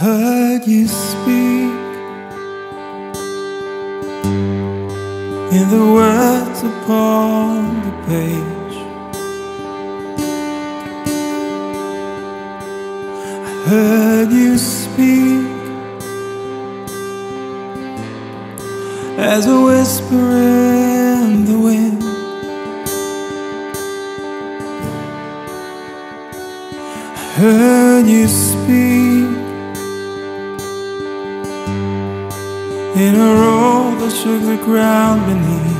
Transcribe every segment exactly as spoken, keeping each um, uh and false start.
heard you speak in the words upon the page. I heard you speak as a whisper in the wind. I heard you speak in a roar that shook the ground beneath.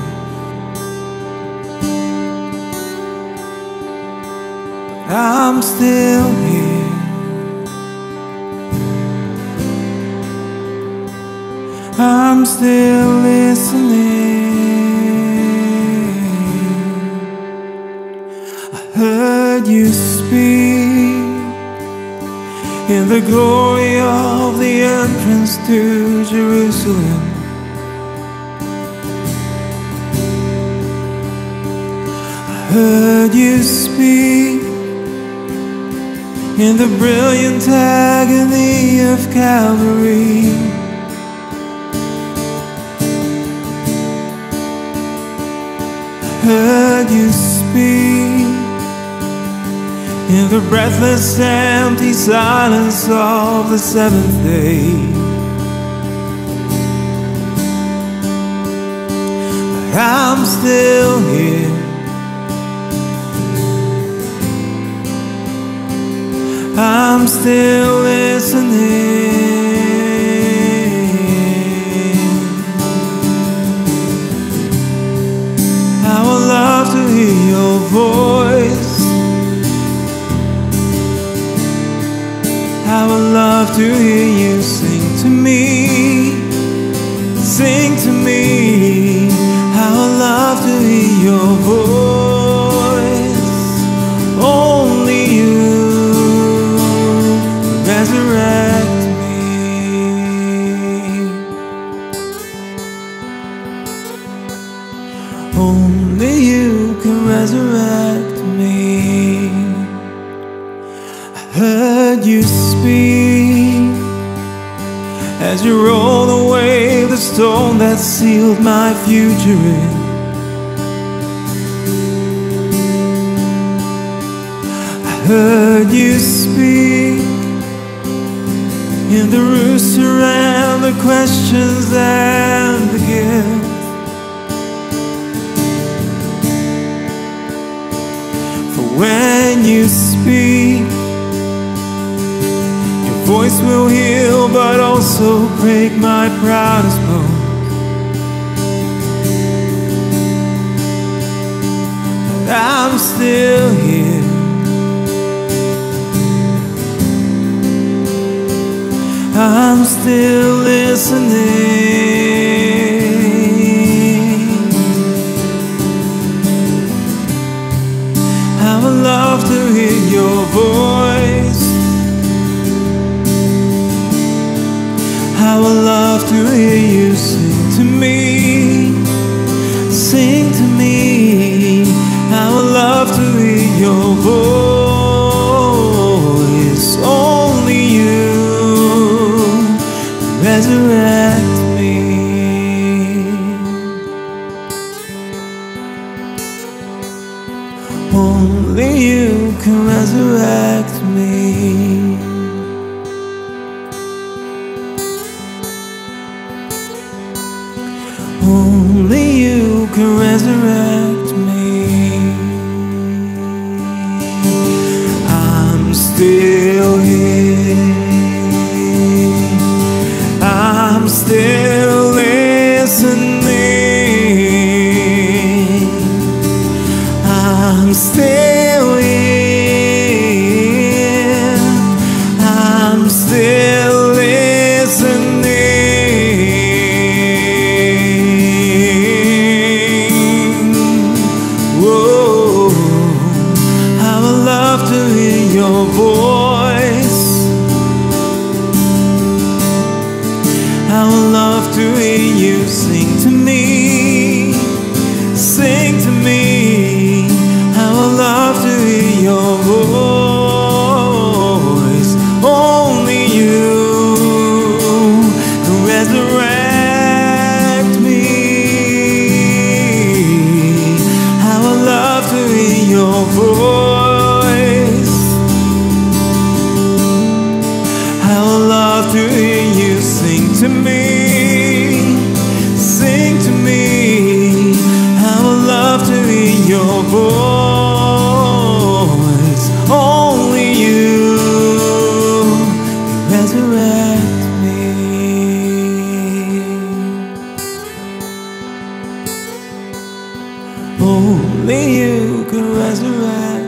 I'm still here. I'm still listening. I heard you speak in the glory of the entrance to Jerusalem. I heard you speak in the brilliant agony of Calvary. I heard you speak in the breathless, empty silence of the seventh day. But I'm still here. I'm still listening. I would love to hear your voice. I would love to hear you sing to me, sing to me. I would love to hear your voice. Only you resurrect me. Only you can resurrect me. I heard you speak as you rolled away the stone that sealed my future in. I heard you speak in the rooster and the questions and the gifts. For when you speak, voice will heal, but also break my proudest bones. But I'm still here. I'm still listening. I would love to hear your voice. I would love to hear you sing to me, sing to me. I would love to hear your voice. Only you resurrect me. Only you can resurrect me. Only you can resurrect me. I'm still here. I'm still listening. I'm still here. I'm still listening. Your voice, I would love to hear you sing to me, sing to me. I would love to hear your voice. Only you voice. I would love to hear you sing to me, sing to me. I would love to hear your voice. Only you can resurrect me. Only you can resurrect